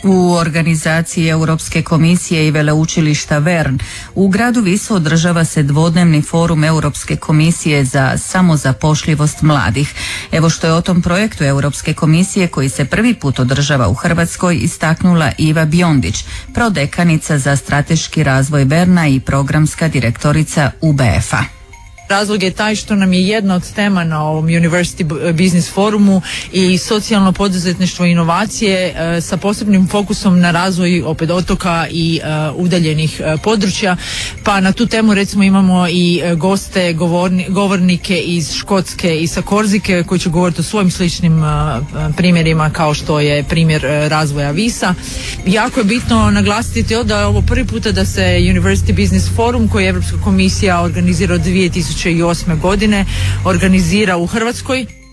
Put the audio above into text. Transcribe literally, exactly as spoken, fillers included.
U organizaciji Europske komisije i veleučilišta Vern u gradu Visu održava se dvodnevni forum Europske komisije za samozapošljivost mladih. Evo što je o tom projektu Europske komisije koji se prvi put održava u Hrvatskoj istaknula Iva Biondić, prodekanica za strateški razvoj Verna i programska direktorica U B F-a. Razlog je taj što nam je jedna od tema na ovom University Business Forumu i socijalno poduzetništvo i inovacije e, sa posebnim fokusom na razvoj opet otoka i e, udaljenih e, područja. Pa na tu temu recimo imamo i e, goste, govorni, govornike iz Škotske i sa Korzike koji će govoriti o svojim sličnim e, primjerima kao što je primjer e, razvoja Visa. Jako je bitno naglasiti to da je ovo prvi puta da se University Business Forum koji je Europska komisija organizira od dvije tisuće osme godine organizira u Hrvatskoj.